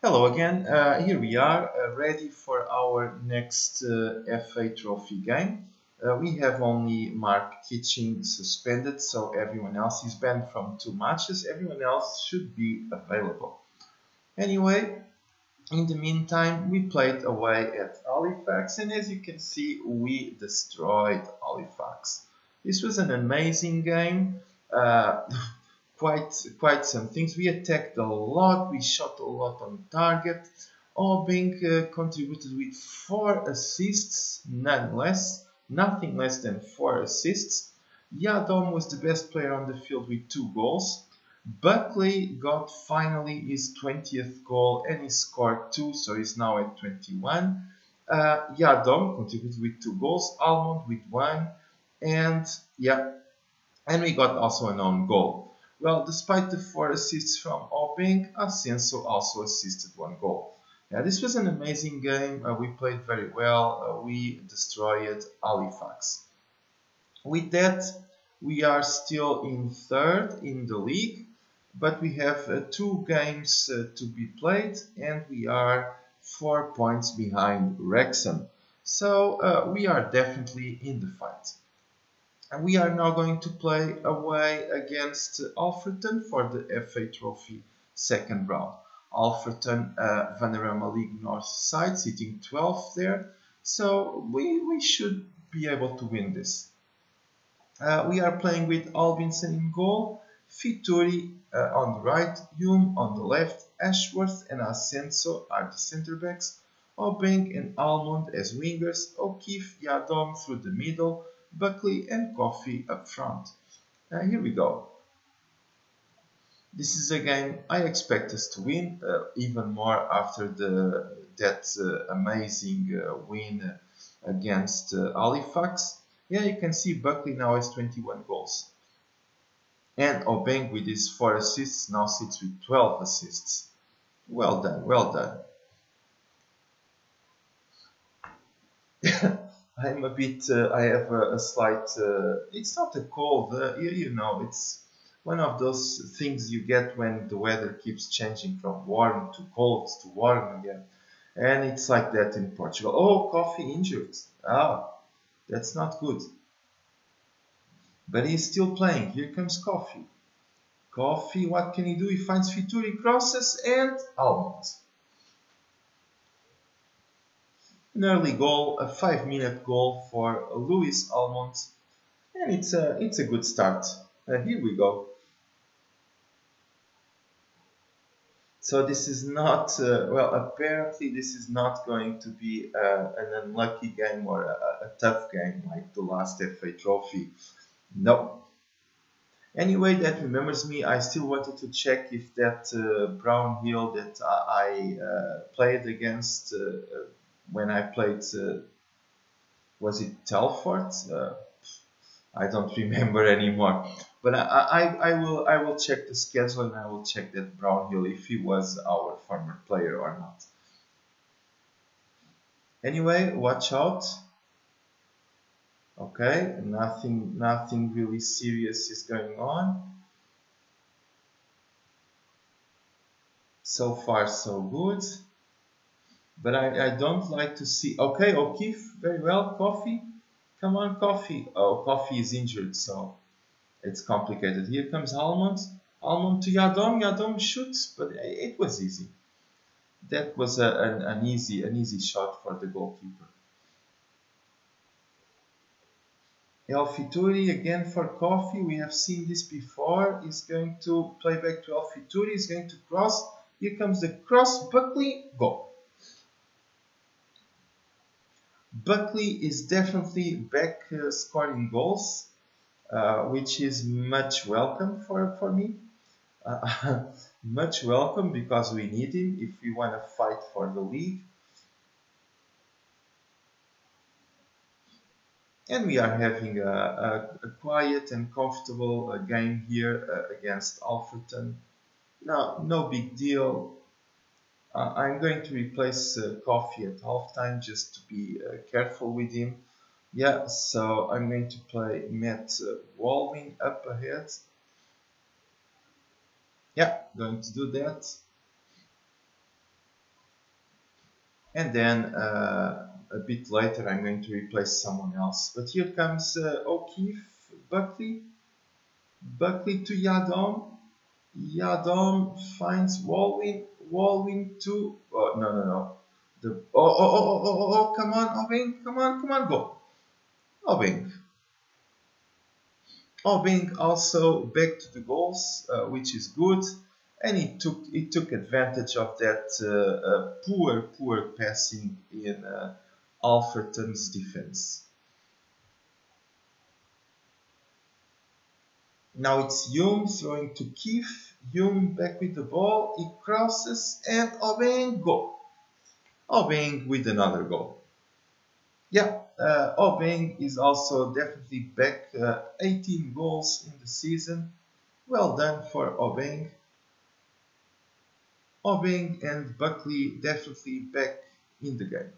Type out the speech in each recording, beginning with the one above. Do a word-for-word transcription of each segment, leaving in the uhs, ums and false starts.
Hello again, uh, here we are, uh, ready for our next uh, F A Trophy game. Uh, we have only Mark Kitching suspended, so everyone else is banned from two matches. Everyone else should be available. Anyway, in the meantime, we played away at Halifax, and as you can see, we destroyed Halifax. This was an amazing game. Uh, quite quite some things. We attacked a lot, we shot a lot on target. Obeng uh, contributed with four assists, none less, nothing less than four assists. Yadom was the best player on the field with two goals. Buckley got finally his twentieth goal and he scored two, so he's now at twenty-one. Uh, Yadom contributed with two goals, Almond with one, and yeah, and we got also an own goal. Well, despite the four assists from Obeng, Ascenso also assisted one goal. Yeah, this was an amazing game. Uh, we played very well. Uh, we destroyed Halifax. With that, we are still in third in the league, but we have uh, two games uh, to be played, and we are four points behind Wrexham. So uh, we are definitely in the fight. And we are now going to play away against Alfreton for the F A Trophy second round. Alfreton, uh, Vanarama League North side, sitting twelfth there. So we, we should be able to win this. Uh, we are playing with Albinson in goal, Fituri uh, on the right, Hume on the left, Ashworth and Ascenso are the centre backs, Obeng and Almond as wingers, O'Keefe, Yadom through the middle, Buckley and Coffee up front. Uh, here we go. This is a game I expect us to win, uh, even more after the that uh, amazing uh, win against uh, Halifax. Yeah, you can see Buckley now has twenty-one goals. And Obeng with his four assists now sits with twelve assists. Well done, well done. I'm a bit, uh, I have a, a slight, uh, it's not a cold, uh, you, you know, it's one of those things you get when the weather keeps changing from warm to cold to warm again. And it's like that in Portugal. Oh, Coffee injured. Ah, that's not good. But he's still playing. Here comes Coffee. Coffee, what can he do? He finds Fituri, crosses, and Almond. An early goal, a five-minute goal for Louis Almond, and it's a it's a good start. Uh, here we go. So this is not uh, well. Apparently, this is not going to be uh, an unlucky game or a, a tough game like the last F A Trophy. No. Anyway, that remembers me. I still wanted to check if that uh, Brown Hill that I uh, played against. Uh, when I played, uh, was it Telford? Uh, I don't remember anymore. But I, I, I will I will check the schedule and I will check that Brownhill if he was our former player or not. Anyway, watch out. Okay, nothing nothing really serious is going on. So far so good. But I, I don't like to see... Okay, O'Keefe, very well. Coffee, come on, Coffee. Oh, Coffee is injured, so it's complicated. Here comes Almond. Almond to Yadom. Yadom shoots, but it was easy. That was a, an, an easy an easy shot for the goalkeeper. El Fituri again for Coffee. We have seen this before. He's going to play back to El Fituri. He's going to cross. Here comes the cross. Buckley, goal. Buckley is definitely back uh, scoring goals, uh, which is much welcome for, for me. Uh, much welcome because we need him if we want to fight for the league. And we are having a, a, a quiet and comfortable uh, game here uh, against Alfreton. No, no big deal. Uh, I'm going to replace uh, Coffee at halftime just to be uh, careful with him. Yeah, so I'm going to play Matt uh, Walding up ahead. Yeah, going to do that. and then uh, a bit later I'm going to replace someone else. But here comes uh, O'Keefe, Buckley, Buckley to Yadom. Yadom finds Walwyn, Walwyn to, oh, no, no, no. The, oh, oh, oh, oh, oh, oh, come on, Obeng, come on, come on, go. Obeng. Obeng also back to the goals, uh, which is good. And he took he took advantage of that uh, uh, poor, poor passing in uh, Alfreton's defense. Now it's Hume throwing to Keefe. Hume back with the ball. He crosses and Obeng goal. Obeng with another goal. Yeah, uh, Obeng is also definitely back. Uh, eighteen goals in the season. Well done for Obeng. Obeng and Buckley definitely back in the game.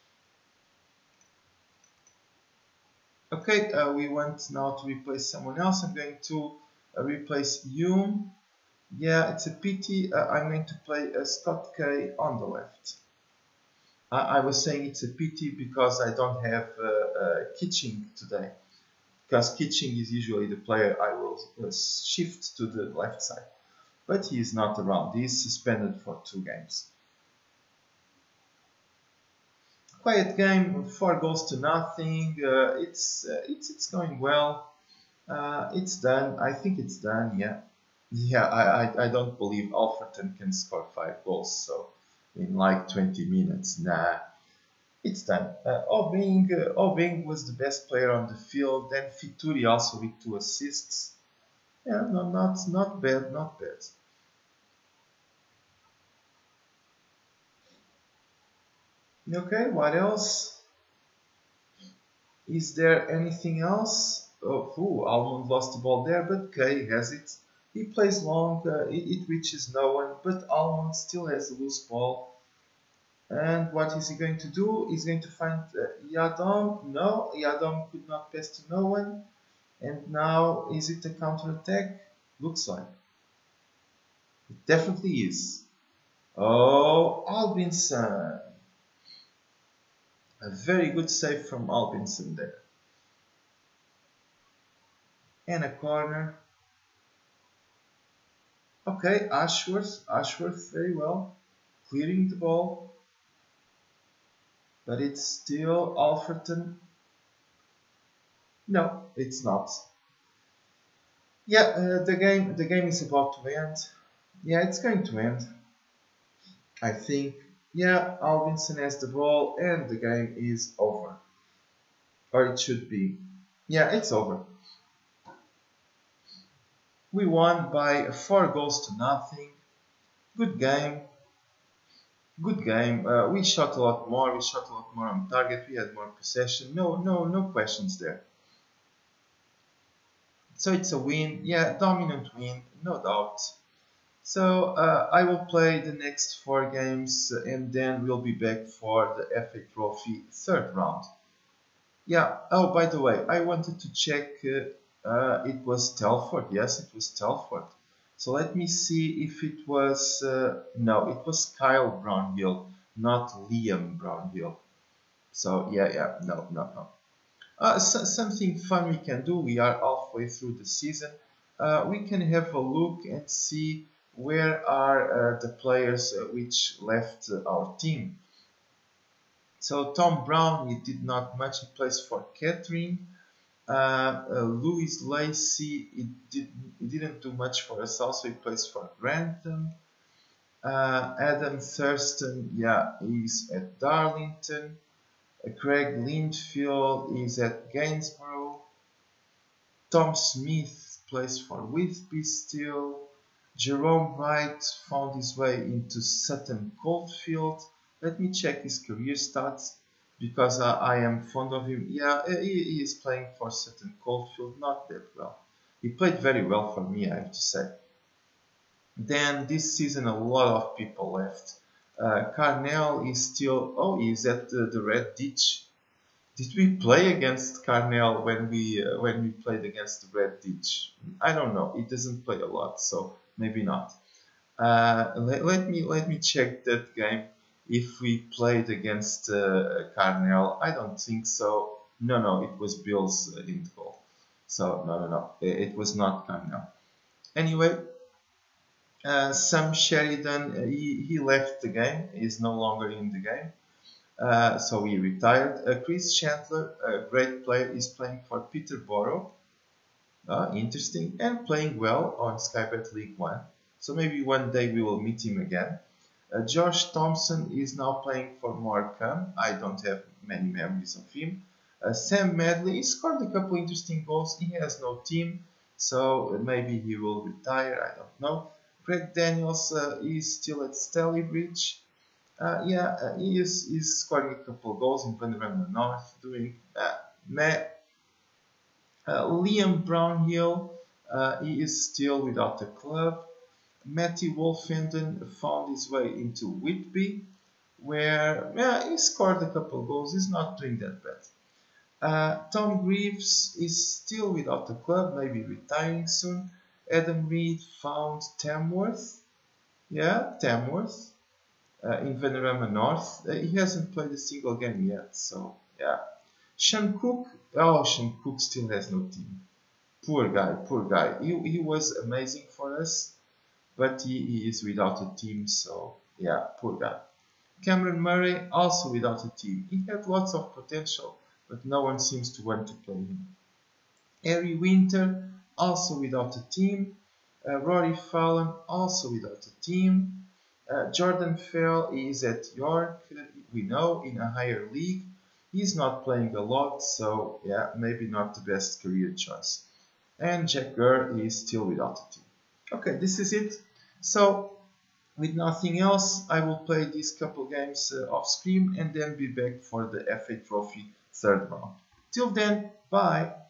Okay, uh, we want now to replace someone else. I'm going to uh, replace Hume. Yeah, it's a pity. Uh, I'm going to play uh, Scott Kay on the left. I, I was saying it's a pity because I don't have uh, uh, Kitching today. Because Kitching is usually the player I will uh, shift to the left side. But he is not around. He is suspended for two games. Quiet game, four goals to nothing. Uh, it's uh, it's it's going well. Uh, it's done. I think it's done. Yeah, yeah. I I, I don't believe Alfreton can score five goals. So in like twenty minutes, nah. It's done. Uh, Obeng uh, Obeng was the best player on the field. Then Fituri also with two assists. Yeah, no, not not bad, not bad. Okay, what else? Is there anything else? Oh, ooh, Almond lost the ball there, but Kay has it. He plays long, uh, it, it reaches no one, but Almond still has the loose ball. And what is he going to do? He's going to find uh, Yadom. No, Yadom could not pass to no one. And now, is it a counter-attack? Looks like. It definitely is. Oh, Albinson. A very good save from Albinson there. And a corner. Okay, Ashworth. Ashworth very well. Clearing the ball. But it's still Alfreton. No, it's not. Yeah, uh, the game the game is about to end. Yeah, it's going to end. I think. Yeah, Albinson has the ball and the game is over. Or it should be. Yeah, it's over. We won by four goals to nothing. Good game. Good game. Uh, we shot a lot more. We shot a lot more on target. We had more possession. No, no, no questions there. So it's a win. Yeah, dominant win, no doubt. So uh, I will play the next four games and then we'll be back for the F A Trophy third round. Yeah, oh, by the way, I wanted to check, uh, uh, it was Telford. Yes, it was Telford. So let me see if it was, uh, no, it was Kyle Brownhill, not Liam Brownhill. So yeah, yeah, no, no, no. Uh, so, something fun we can do, we are halfway through the season. Uh, we can have a look and see where are uh, the players uh, which left uh, our team. So Tom Brown, he did not much, he plays for Kettering. Uh, uh, Louis Lacey, he, did, he didn't do much for us also, he plays for Grantham. Uh, Adam Thurston, yeah, he's at Darlington. Uh, Craig Linfield is at Gainsborough. Tom Smith plays for Whitby still. Jerome Wright found his way into Sutton Coldfield. Let me check his career stats because uh, I am fond of him. Yeah, he, he is playing for Sutton Coldfield, not that well. He played very well for me, I have to say. Then this season a lot of people left. Uh, Carnell is still, oh, he's at the, the Red Ditch. Did we play against Carnell when we uh, when we played against the Red Ditch? I don't know. It doesn't play a lot, so maybe not. Uh, let, let me let me check that game. if we played against uh, Carnell. I don't think so. No, no, it was Bills uh, in the goal. So, no, no, no, it, it was not Carnell. Anyway, uh, Sam Sheridan, uh, he, he left the game. He's no longer in the game. Uh, so he retired. Uh, Chris Chandler, a great player, is playing for Peterborough. Uh, interesting. And playing well on Sky Bet League One. So maybe one day we will meet him again. Uh, Josh Thompson is now playing for Morecambe. I don't have many memories of him. Uh, Sam Medley scored a couple interesting goals. He has no team, so maybe he will retire. I don't know. Greg Daniels uh, is still at Stalybridge. Uh, yeah, uh, he is he's scoring a couple of goals in Vandermeer North, doing uh, meh. Uh, Liam Brownhill, uh, he is still without a club. Matty Wolfenden found his way into Whitby, where yeah, he scored a couple of goals. He's not doing that bad. Uh, Tom Greaves is still without a club, maybe retiring soon. Adam Reed found Tamworth. Yeah, Tamworth. Uh, in Vanarama North. Uh, he hasn't played a single game yet, so yeah. Sean Cook, oh, Sean Cook still has no team. Poor guy, poor guy. He, he was amazing for us, but he, he is without a team, so yeah, poor guy. Cameron Murray, also without a team. He had lots of potential, but no one seems to want to play him. Harry Winter, also without a team. Uh, Rory Fallon, also without a team. Uh, Jordan Fell is at York, we know, in a higher league. He's not playing a lot, so yeah, maybe not the best career choice. And Jack Gurr is still without a team. Okay, this is it. So, with nothing else, I will play these couple games uh, off screen and then be back for the F A Trophy third round. Till then, bye!